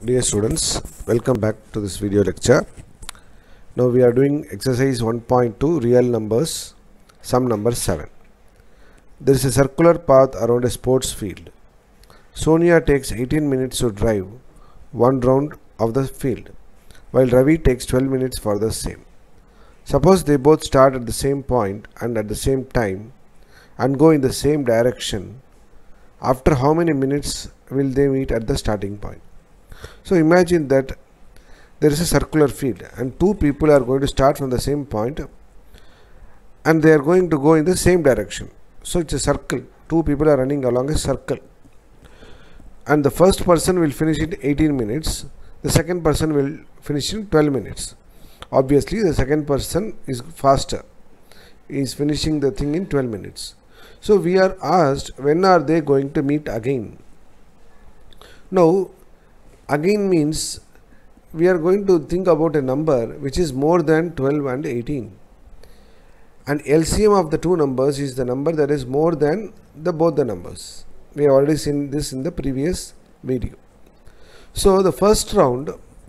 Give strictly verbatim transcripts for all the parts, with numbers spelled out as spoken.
Dear students, welcome back to this video lecture. Now we are doing exercise one point two real numbers, sum number seven. There is a circular path around a sports field. Sonia takes eighteen minutes to drive one round of the field, while Ravi takes twelve minutes for the same. Suppose they both start at the same point and at the same time and go in the same direction. After how many minutes will they meet at the starting point? So imagine that there is a circular field and two people are going to start from the same point and they are going to go in the same direction. So it's a circle. Two people are running along a circle. And the first person will finish in eighteen minutes. The second person will finish in twelve minutes. Obviously, the second person is faster. He is finishing the thing in twelve minutes. So we are asked, when are they going to meet again? Now, again means we are going to think about a number which is more than twelve and eighteen. And L C M of the two numbers is the number that is more than the both the numbers. We have already seen this in the previous video. So the first round,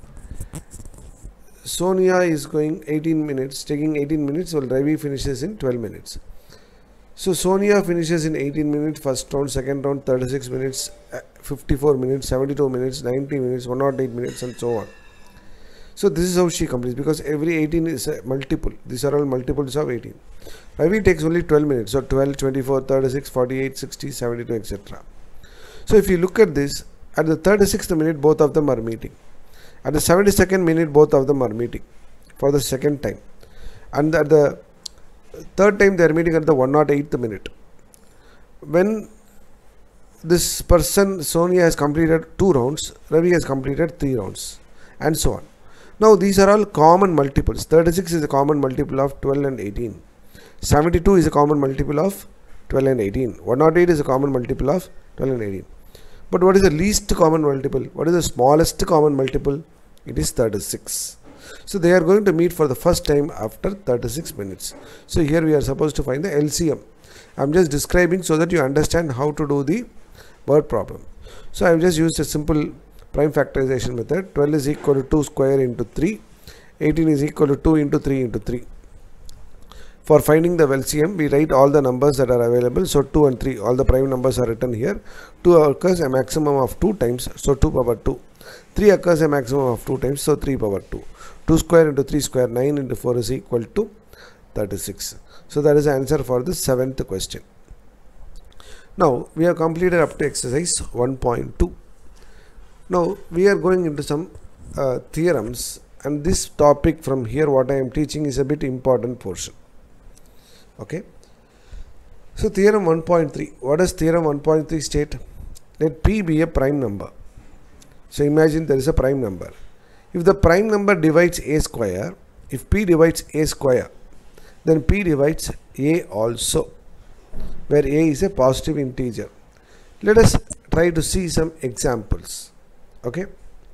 Sonia is going eighteen minutes, taking eighteen minutes, while Ravi finishes in twelve minutes. So Sonia finishes in eighteen minutes, first round, second round, thirty-six minutes, fifty-four minutes, seventy-two minutes, ninety minutes, one hundred eight minutes, and so on. So this is how she completes, because every eighteen is a multiple. These are all multiples of eighteen. Ravi takes only twelve minutes, so twelve, twenty-four, thirty-six, forty-eight, sixty, seventy-two, et cetera. So if you look at this, at the thirty-sixth minute, both of them are meeting. At the seventy-second minute, both of them are meeting for the second time. And at the third time, they are meeting at the one hundred eighth minute. When this person, Sonia, has completed two rounds, Ravi has completed three rounds, and so on. Now, these are all common multiples. thirty-six is a common multiple of twelve and eighteen. seventy-two is a common multiple of twelve and eighteen. one hundred eight is a common multiple of twelve and eighteen. But what is the least common multiple? What is the smallest common multiple? It is thirty-six. So they are going to meet for the first time after thirty-six minutes. So here we are supposed to find the L C M. I am just describing so that you understand how to do the word problem. So I have just used a simple prime factorization method. twelve is equal to two square into three. eighteen is equal to two into three into three. For finding the L C M, we write all the numbers that are available. So two and three, all the prime numbers are written here. two occurs a maximum of two times, so two power two. three occurs a maximum of two times, so three power two. two square into three square, nine into four is equal to thirty-six. So that is the answer for the seventh question. Now we have completed up to exercise one point two. Now we are going into some uh, theorems, and this topic from here, what I am teaching, is a bit important portion. Okay. So theorem one point three. What does theorem one point three state? Let P be a prime number. So imagine there is a prime number. If the prime number divides a square, if P divides a square, then P divides a also, where a is a positive integer. Let us try to see some examples. Okay.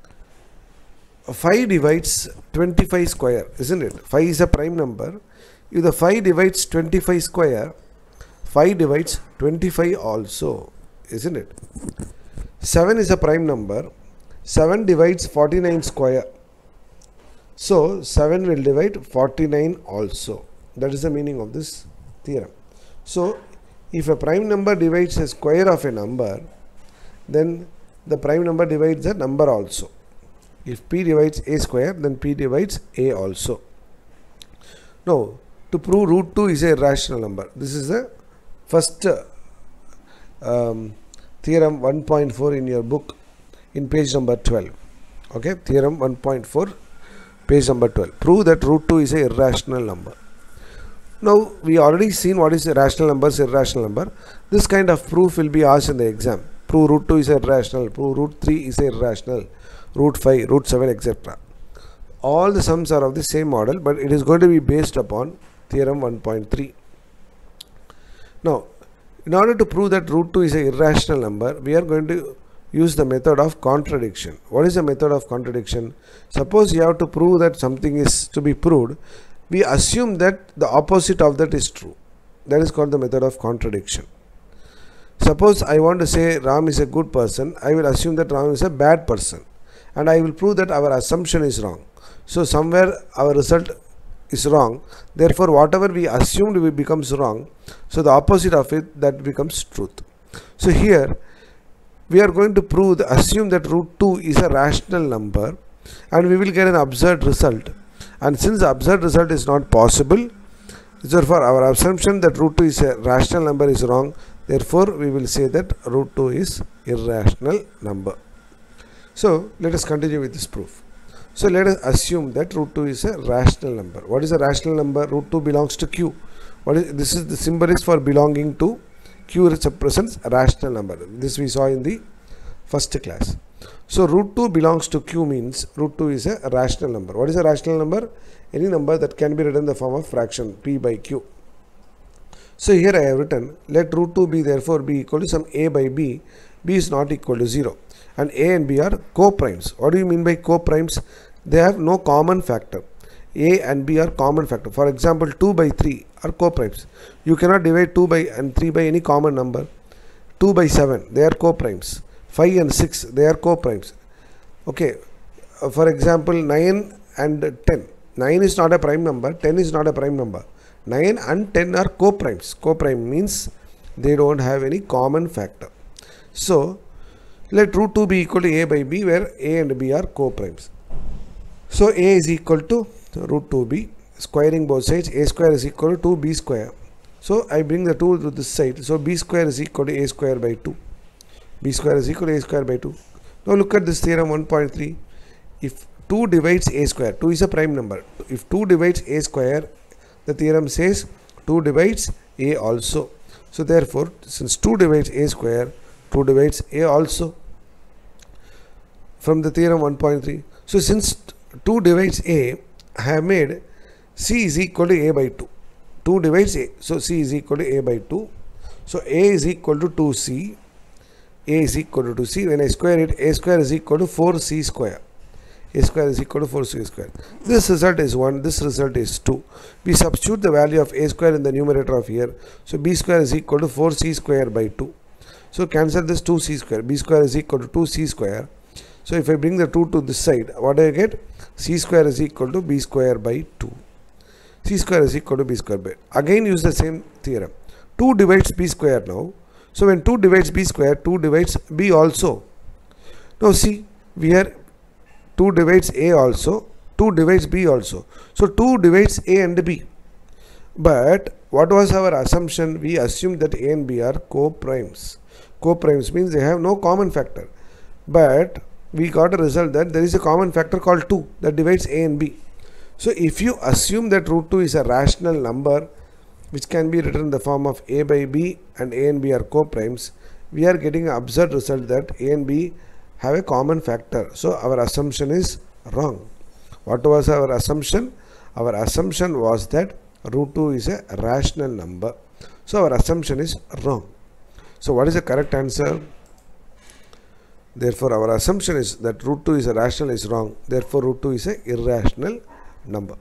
five divides twenty-five square, isn't it? five is a prime number. If the five divides twenty-five square, five divides twenty-five also, isn't it? seven is a prime number. seven divides forty-nine square. So seven will divide forty-nine also. That is the meaning of this theorem. So if a prime number divides a square of a number, then the prime number divides a number also. If P divides a square, then P divides a also. Now, to prove root two is a irrational number, this is the first uh, um, theorem one point four in your book, in page number twelve. Okay, theorem one point four, page number twelve. Prove that root two is a irrational number. Now we already seen what is a rational number is irrational number. This kind of proof will be asked in the exam. Prove root two is irrational, prove root three is irrational, root five, root seven, et cetera. All the sums are of the same model, but it is going to be based upon theorem one point three. Now, in order to prove that root two is an irrational number, we are going to use the method of contradiction. What is the method of contradiction? Suppose you have to prove that something is to be proved, we assume that the opposite of that is true. That is called the method of contradiction. Suppose I want to say Ram is a good person, I will assume that Ram is a bad person. and I will prove that our assumption is wrong. So somewhere our result is wrong, therefore whatever we assumed we becomes wrong, so the opposite of it, that becomes truth. So here we are going to prove the, assume that root two is a rational number, and we will get an absurd result. And since the absurd result is not possible, therefore our assumption that root two is a rational number is wrong. Therefore we will say that root two is irrational number. So let us continue with this proof. So let us assume that root two is a rational number. What is a rational number? Root two belongs to Q. What is this? Is the symbol is for belonging to Q represents a rational number. This we saw in the first class. So root two belongs to Q means root two is a rational number. What is a rational number? Any number that can be written in the form of fraction P by Q. So here I have written, let root two be therefore be equal to some A by B. B is not equal to zero. And A and B are co-primes. What do you mean by co-primes? They have no common factor. A and B are common factor. For example, two by three are co-primes. You cannot divide two by and three by any common number. two by seven, they are co-primes. five and six, they are co-primes. Okay, uh, for example, nine and ten. nine is not a prime number, ten is not a prime number. nine and ten are co-primes. Co-prime means they don't have any common factor. So, let root two be equal to A by B, where A and B are co-primes. So A is equal to root two B, squaring both sides, A square is equal to two B square. So I bring the two to this side, so B square is equal to A square by two. B square is equal to A square by two. Now look at this theorem one point three. If two divides A square, two is a prime number. If two divides A square, the theorem says two divides A also. So therefore, since two divides A square, two divides A also. From the theorem one point three. So since two divides A, I have made C is equal to A by two. two divides A. So C is equal to A by two. So A is equal to two C. A is equal to two C. When I square it, A square is equal to four C square. A square is equal to four C square. This result is one. This result is two. We substitute the value of A square in the numerator of here. So B square is equal to four C square by two. So cancel this two C square. B square is equal to two C square. So if I bring the two to this side, what do I get? C square is equal to B square by two. C square is equal to B square by. Again use the same theorem. two divides B square now. So when two divides B square, two divides B also. Now see, we are two divides A also, two divides B also. So two divides A and B. But what was our assumption? We assumed that A and B are co-primes. Co-primes means they have no common factor. But we got a result that there is a common factor called two that divides A and B. So if you assume that root two is a rational number which can be written in the form of A by B and A and B are co-primes, we are getting an absurd result that A and B have a common factor. So our assumption is wrong. What was our assumption? Our assumption was that root two is a rational number. So our assumption is wrong. So what is the correct answer? Therefore our assumption is that root two is a rational is wrong. Therefore root two is a irrational number.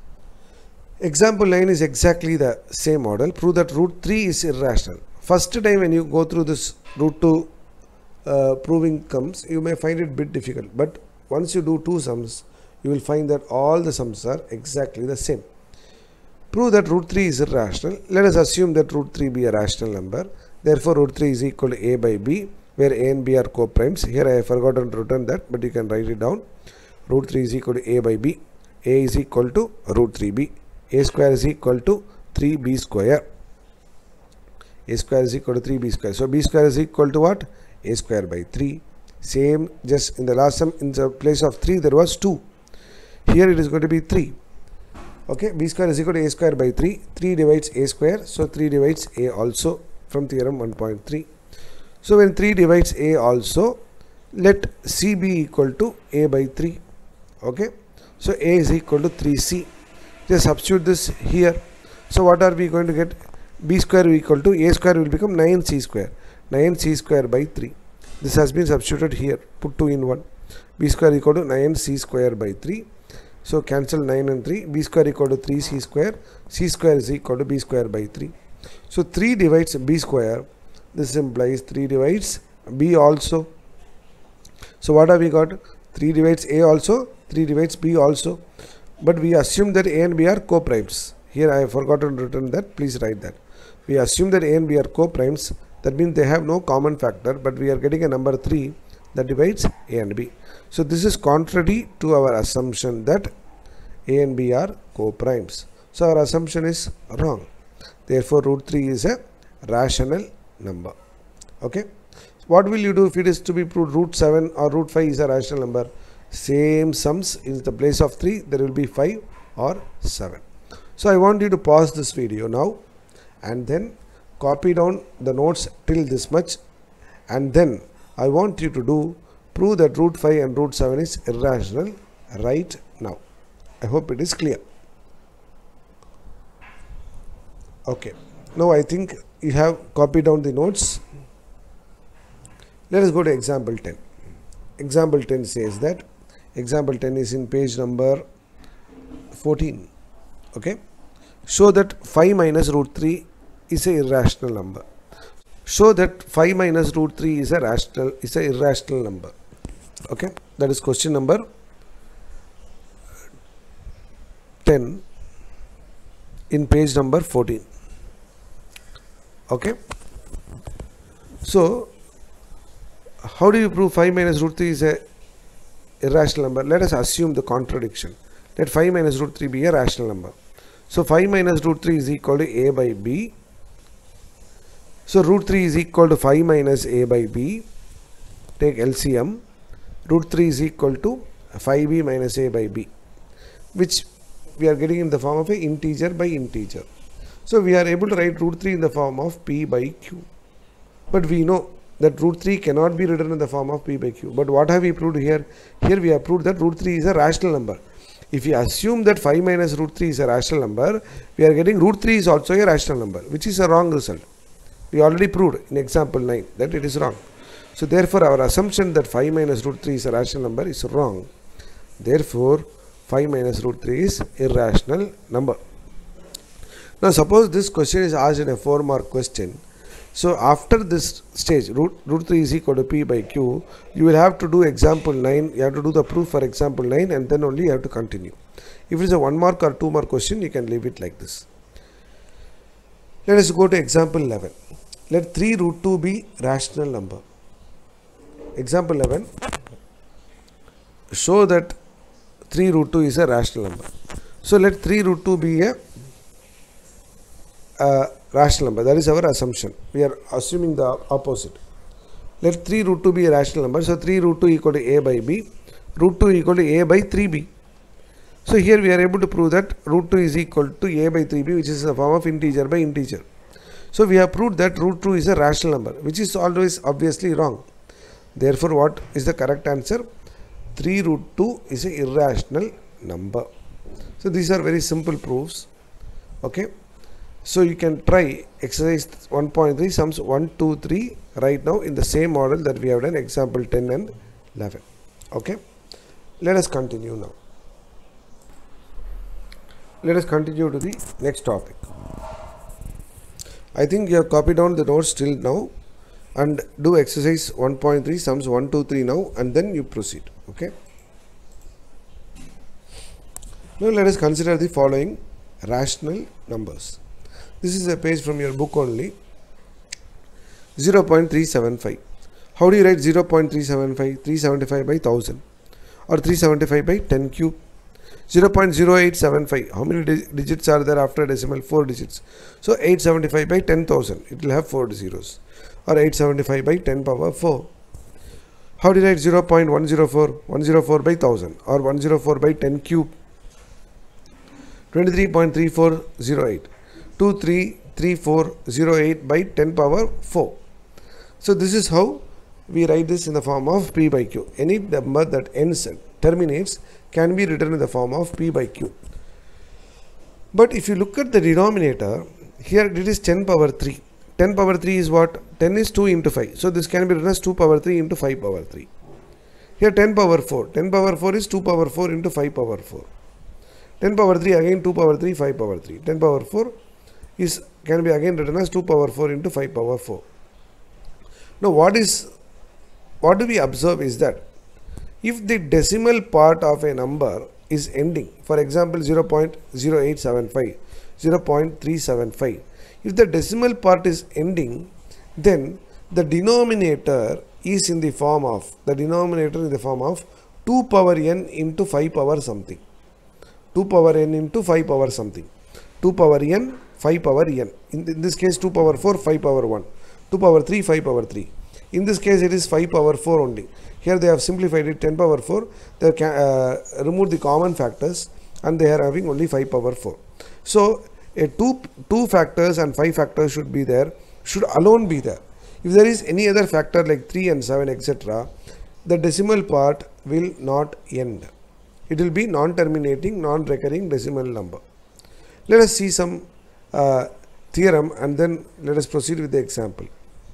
Example nine is exactly the same model. Prove that root three is irrational. First time when you go through this root two uh, proving comes, you may find it a bit difficult. But once you do two sums, you will find that all the sums are exactly the same. Prove that root three is irrational. Let us assume that root three be a rational number. Therefore root three is equal to A by B, where A and B are co-primes. Here I have forgotten to written that, but you can write it down. Root three is equal to A by B. A is equal to root three B. A square is equal to three B square. A square is equal to three B square. So B square is equal to what? A square by three. Same, just in the last sum, in the place of three there was two. Here it is going to be three. Okay, B square is equal to A square by three. three divides A square. So three divides A also from theorem one point three. So when three divides A also, let C be equal to A by three. Okay, so A is equal to three C. Just substitute this here. So what are we going to get? B square equal to A square will become nine C square. nine C square by three. This has been substituted here. Put two in one. B square equal to nine C square by three. So cancel nine and three. B square equal to three C square. C square is equal to B square by three. So three divides B square. This implies three divides B also. So what have we got? three divides A also, three divides B also. But we assume that A and B are co-primes. Here I have forgotten to written that, please write that. We assume that A and B are co-primes, that means they have no common factor, but we are getting a number three that divides A and B. So this is contrary to our assumption that A and B are co-primes. So our assumption is wrong. Therefore root three is a rational number. Okay. What will you do if it is to be proved root seven or root five is a rational number? Same sums in the place of three, there will be five or seven. So I want you to pause this video now and then copy down the notes till this much, and then I want you to do prove that root five and root seven is irrational right now. I hope it is clear. Okay, now I think you have copied down the notes. Let us go to example ten. Example ten says that, example ten is in page number fourteen. Okay, show that five minus root three is a irrational number. Show that five minus root three is a rational is a irrational number. Okay, that is question number ten in page number fourteen. Okay, so how do you prove five minus root three is a irrational number? Let us assume the contradiction. Let five minus root three be a rational number. So five minus root three is equal to A by B. So root three is equal to five minus A by B. Take L C M. Root three is equal to five B minus A by B, which we are getting in the form of a integer by integer. So we are able to write root three in the form of P by Q. But we know that root three cannot be written in the form of P by Q. But what have we proved here? Here we have proved that root three is a rational number. If we assume that five minus root three is a rational number, we are getting root three is also a rational number, which is a wrong result. We already proved in example nine that it is wrong. So therefore our assumption that five minus root three is a rational number is wrong. Therefore five minus root three is irrational number. Now suppose this question is asked in a four mark question. So after this stage, root, root three is equal to P by Q, you will have to do example nine, you have to do the proof for example nine, and then only you have to continue. If it is a one mark or two mark question, you can leave it like this. Let us go to example eleven. Let three root two be rational number. Example eleven, show that three root two is a rational number. So let three root two be a uh, rational number. That is our assumption. We are assuming the opposite. Let three root two be a rational number. So three root two equal to A by B. Root two equal to A by three B. So here we are able to prove that root two is equal to A by three B, which is a form of integer by integer. So we have proved that root two is a rational number, which is always obviously wrong. Therefore what is the correct answer? three root two is an irrational number. So these are very simple proofs. Okay. So you can try exercise one point three sums one, two, three right now in the same model that we have done example ten and eleven. Okay. Let us continue now. Let us continue to the next topic. I think you have copied down the notes till now, and do exercise one point three sums one, two, three now, and then you proceed. Okay. Now let us consider the following rational numbers. This is a page from your book only. zero point three seven five. How do you write zero point three seven five? three seventy-five by one thousand or three seventy-five by ten cube. zero point zero eight seven five. How many digits are there after decimal? four digits. So eight seventy-five by ten thousand. It will have four zeros. Or eight seventy-five by ten power four. How do you write zero point one zero four? one hundred four by one thousand or one hundred four by ten cube. twenty-three point three four zero eight. two three three four zero eight by ten power four. So this is how we write this in the form of P by Q. Any number that ends and terminates can be written in the form of P by Q. But if you look at the denominator, here it is ten power three. ten power three is what? ten is two into five. So this can be written as two power three into five power three. Here ten power four. ten power four is two power four into five power four. ten power three again two power three, five power three. ten power four is can be again written as two power four into five power four. Now what is what do we observe is that if the decimal part of a number is ending, for example zero point zero eight seven five, zero point three seven five, if the decimal part is ending, then the denominator is in the form of, the denominator in the form of two power n into five power something, two power n into five power something, two power n, five power n, in, in this case two power four, five power one, two power three, five power three, in this case it is five power four only. Here they have simplified it, ten power four, they can uh, remove the common factors and they are having only five power four. So a two, two factors and five factors should be there, should alone be there. If there is any other factor like three and seven, et cetera, the decimal part will not end. It will be non-terminating, non-recurring decimal number. Let us see some uh, theorem and then let us proceed with the example.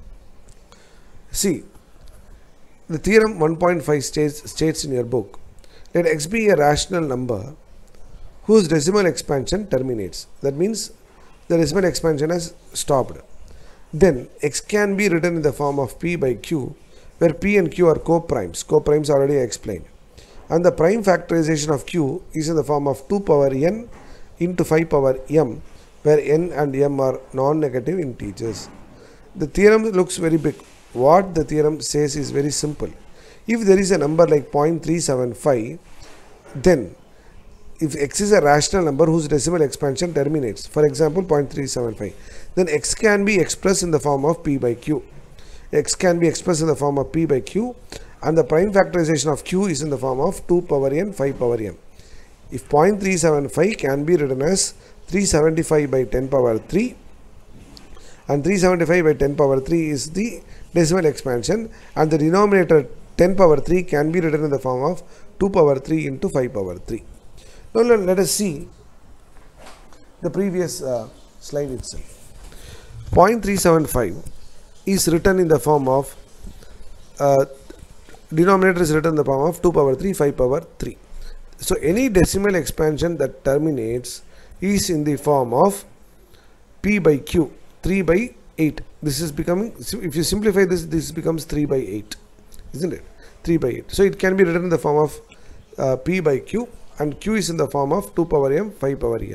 See, the theorem one point five states, states in your book, let x be a rational number whose decimal expansion terminates. That means the decimal expansion has stopped. Then x can be written in the form of p by q, where p and q are co-primes. Co-primes already explained. And the prime factorization of q is in the form of two power n into five power m, where n and m are non-negative integers. The theorem looks very big. What the theorem says is very simple. If there is a number like zero point three seven five, then if x is a rational number whose decimal expansion terminates, for example zero point three seven five, then x can be expressed in the form of p by q. X can be expressed in the form of p by q, and the prime factorization of q is in the form of two power n, five power m. If zero point three seven five can be written as three hundred seventy-five by ten power three, and three hundred seventy-five by ten power three is the decimal expansion, and the denominator ten power three can be written in the form of two power three into five power three. Now let us see the previous uh, slide itself. zero point three seven five is written in the form of, uh, denominator is written in the form of two power three, five power three. So any decimal expansion that terminates is in the form of p by q, three by eight. This is becoming, if you simplify this, this becomes three by eight, isn't it? three by eight. So it can be written in the form of uh, p by q, and q is in the form of two power m, five power n.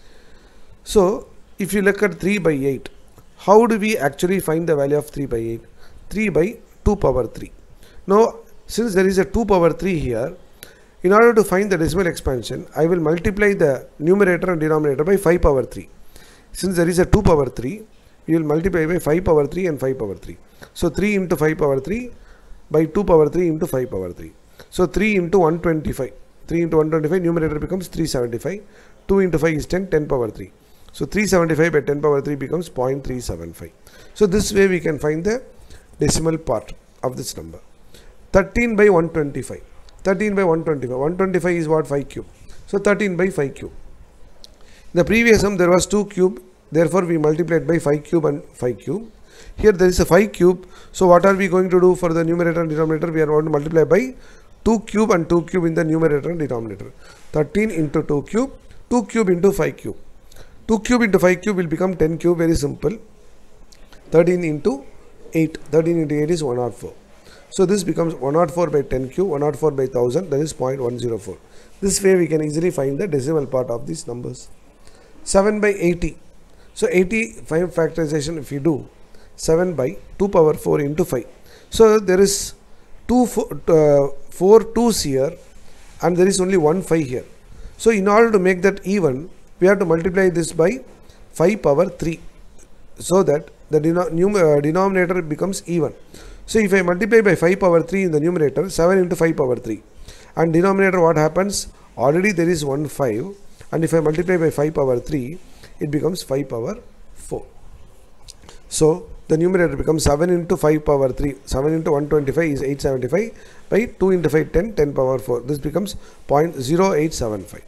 So if you look at three by eight, how do we actually find the value of three by eight? three by two power three. Now since there is a two power three here, in order to find the decimal expansion, I will multiply the numerator and denominator by five power three. Since there is a two power three, we will multiply by five power three and five power three. So three into five power three by two power three into five power three. So three into one hundred twenty-five. three into one hundred twenty-five, numerator becomes three hundred seventy-five. two into five is ten, ten power three. So three hundred seventy-five by ten power three becomes zero point three seven five. So this way we can find the decimal part of this number. thirteen by one hundred twenty-five. thirteen by one hundred twenty-five. one hundred twenty-five is what? five cube. So thirteen by five cube. In the previous sum there was two cube. Therefore we multiplied by five cube and five cube. Here there is a five cube. So what are we going to do for the numerator and denominator? We are going to multiply by two cube and two cube in the numerator and denominator. thirteen into two cube, two cube into five cube. two cube into five cube will become ten cube, very simple. thirteen into eight. thirteen into eight is one hundred four. So this becomes one hundred four by ten cube, one hundred four by one thousand, that is zero point one zero four. This way we can easily find the decimal part of these numbers. seven by eighty. So eighty-five factorization, if you do, seven by two power four into five. So there is two, four, uh, four twos here, and there is only one five here. So in order to make that even, we have to multiply this by five power three, so that the denom uh, denominator becomes even. So if I multiply by five power three in the numerator, seven into five power three, and denominator, what happens? Already there is one five, and if I multiply by five power three, it becomes five power four. So the numerator becomes seven into five power three. seven into one hundred twenty-five is eight hundred seventy-five, by two into five, ten, ten power four. This becomes zero point zero eight seven five.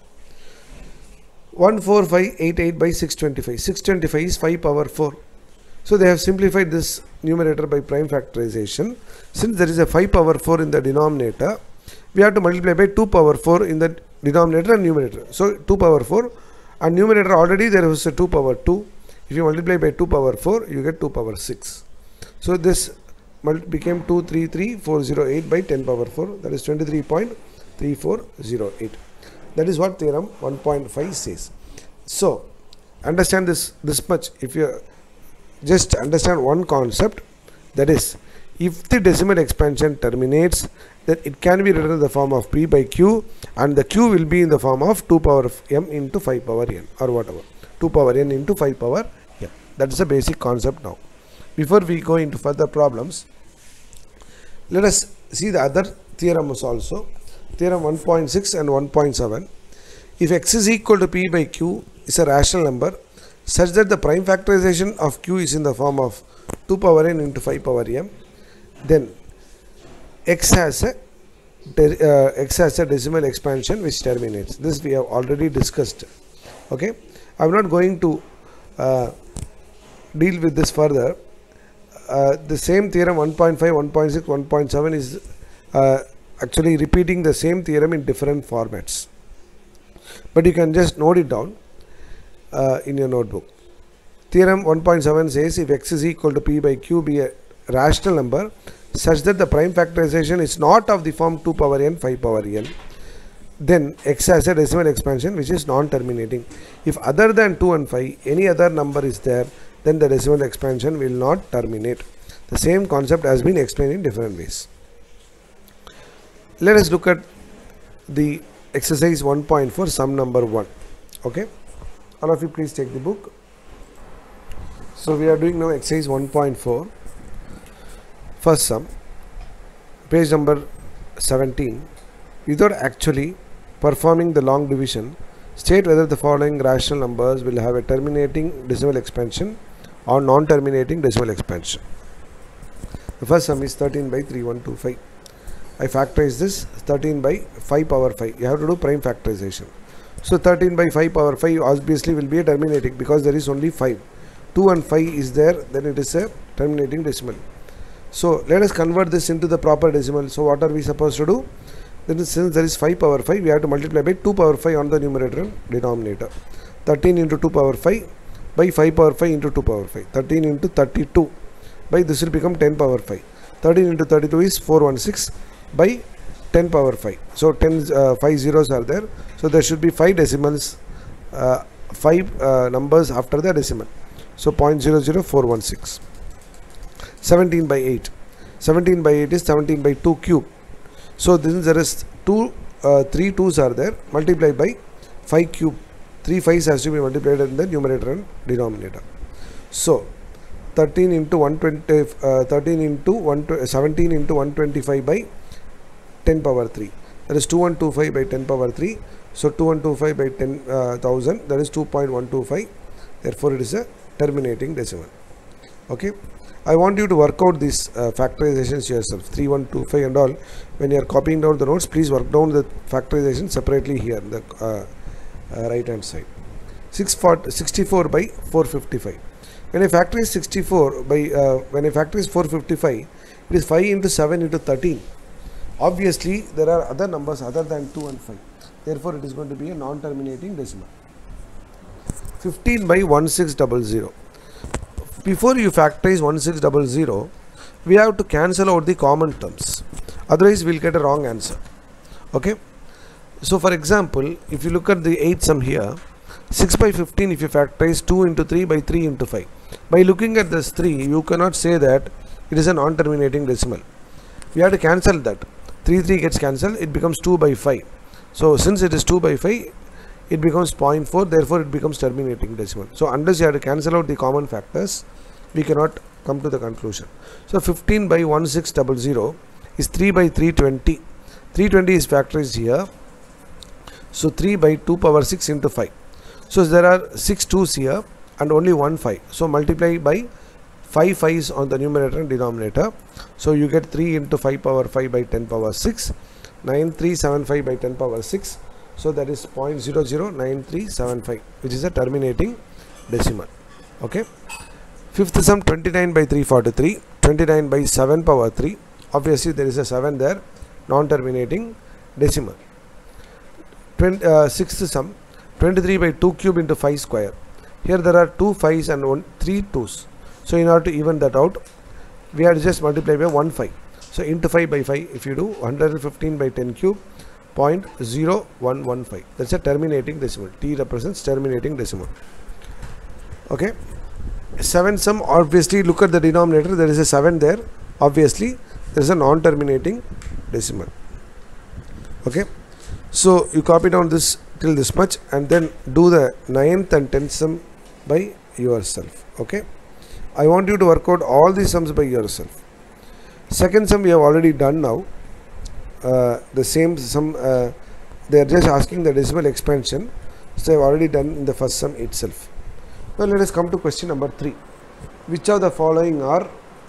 one four five eight eight by six hundred twenty-five. six hundred twenty-five is five power four. So they have simplified this numerator by prime factorization. Since there is a five power four in the denominator, we have to multiply by two power four in the denominator and numerator. So two power four, and numerator already there was a two power two. If you multiply by two power four, you get two power six. So this became two three three four zero eight by ten power four, that is twenty-three point three four zero eight. That is what theorem one point five says. So understand this this much. If you just understand one concept, that is, if the decimal expansion terminates, then it can be written in the form of P by Q, and the Q will be in the form of two power m into five power n, or whatever, two power n into five power m. That is the basic concept. Now before we go into further problems, let us see the other theorems also. Theorem one point six and one point seven. If x is equal to P by Q is a rational number such that the prime factorization of Q is in the form of two power n into five power m, then x has a uh, x has a decimal expansion which terminates. This we have already discussed. Okay, I am not going to uh, deal with this further. Uh, the same theorem one point five, one point six, one point seven is uh, actually repeating the same theorem in different formats, but you can just note it down uh, in your notebook. Theorem one point seven says if x is equal to P by Q be a rational number such that the prime factorization is not of the form two power n, five power n, then x has a decimal expansion which is non-terminating. If other than two and five any other number is there, then the decimal expansion will not terminate. The same concept has been explained in different ways. Let us look at the exercise one point four, sum number one. Okay, all of you please take the book. So we are doing now exercise one point four, first sum, page number seventeen. Without actually performing the long division, state whether the following rational numbers will have a terminating decimal expansion or non-terminating decimal expansion. The first sum is thirteen by three one two five. I factorize this. Thirteen by five power five. You have to do prime factorization. So thirteen by five power five obviously will be a terminating because there is only five. two and five is there, then it is a terminating decimal. So let us convert this into the proper decimal. So what are we supposed to do? Then since there is five power five, we have to multiply by two power five on the numerator and denominator. thirteen into two power five by five power five into two power five. thirteen into thirty-two by this will become ten power five. thirteen into thirty-two is four hundred sixteen by ten power five. So ten, uh, five zeros are there. So there should be five decimals, uh, five uh, numbers after the decimal. So zero point zero zero four one six. seventeen by eight. seventeen by eight is seventeen by two cube. So this is there is two, uh, three twos are there. Multiply by five cube. Three fives has to be multiplied in the numerator and denominator. So thirteen into one twenty, uh, thirteen into one, seventeen into one twenty-five by ten power three. That is two one two five by ten power three. So two one two five by ten thousand. That is two point one two five. Therefore, it is a terminating decimal. Okay. I want you to work out these uh, factorizations yourself. three one two five and all. When you are copying down the notes, please work down the factorization separately here in the uh, uh, right hand side. sixty-four by four fifty-five. When I factorize sixty-four by uh, when I factorize four fifty-five, it is five into seven into thirteen. Obviously, there are other numbers other than two and five. Therefore, it is going to be a non-terminating decimal. fifteen by sixteen hundred. Before you factorize sixteen hundred, we have to cancel out the common terms. Otherwise, we will get a wrong answer. Okay. So, for example, if you look at the eighth sum here, six by fifteen, if you factorize two into three by three into five. By looking at this three, you cannot say that it is a non-terminating decimal. We have to cancel that. three, three gets cancelled, it becomes two by five. So, since it is two by five, it becomes zero point four, therefore it becomes terminating decimal. So, unless you have to cancel out the common factors, we cannot come to the conclusion. So, fifteen by sixteen hundred is three by three twenty. three twenty is factorized here. So, three by two power six into five. So, there are six twos here and only one five. So, multiply by five fives on the numerator and denominator. So, you get three into five power five by ten power six. nine three seven five by ten power six. So, that is zero point zero zero nine three seven five, which is a terminating decimal. Okay. Fifth sum, twenty-nine by three forty-three. twenty-nine by seven power three. Obviously, there is a seven there, non-terminating decimal. twenty, uh, sixth sum, twenty-three by two cube into five square. Here there are two fives and one, three twos. So, in order to even that out, we have to just multiply by one five. So into five by five, if you do one hundred fifteen by ten cube, zero point zero one one five. That's a terminating decimal. T represents terminating decimal. Okay. seven sum, obviously look at the denominator, there is a seven there. Obviously there is a non-terminating decimal. Okay. So you copy down this till this much and then do the ninth and tenth sum by yourself. Okay. I want you to work out all these sums by yourself. Second sum we have already done now. Uh, the same sum, uh, they are just asking the decimal expansion. So I have already done in the first sum itself. Now let us come to question number three. Which of the following are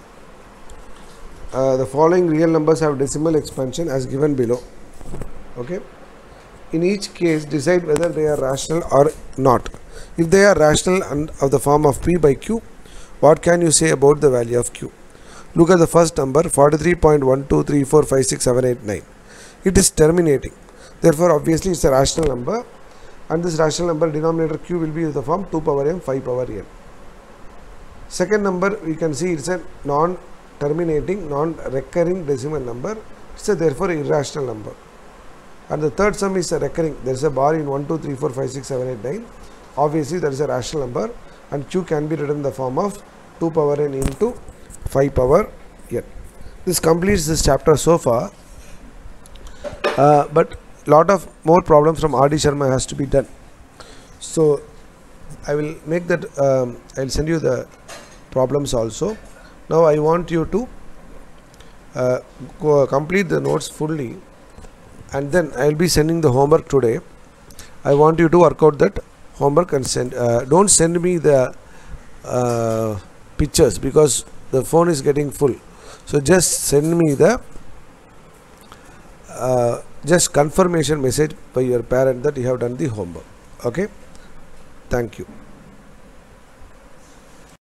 uh, the following real numbers have decimal expansion as given below. Okay. In each case decide whether they are rational or not. If they are rational and of the form of P by Q, what can you say about the value of Q? Look at the first number, forty-three point one two three four five six seven eight nine. It is terminating. Therefore, obviously, it's a rational number. And this rational number denominator Q will be in the form two power m, five power n. Second number, we can see it's a non-terminating, non-recurring decimal number. It's a therefore irrational number. And the third sum is a recurring. There is a bar in one two three four five six seven eight nine. Obviously, there is a rational number. And Q can be written in the form of two power n into five power n. This completes this chapter so far, uh, but lot of more problems from R D Sharma has to be done. So I will make that, um, I will send you the problems also. Now I want you to uh, go complete the notes fully, and then I will be sending the homework today. I want you to work out that homework and send, uh, don't send me the uh, pictures because the phone is getting full. So just send me the uh, just confirmation message by your parent that you have done the homework. Okay. Thank you.